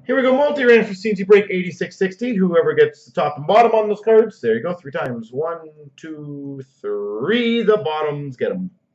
Here we go, multi-range for C&C break 8660. Whoever gets the top and bottom on those cards, there you go, 3 times. 1, 2, 3. The bottoms get them.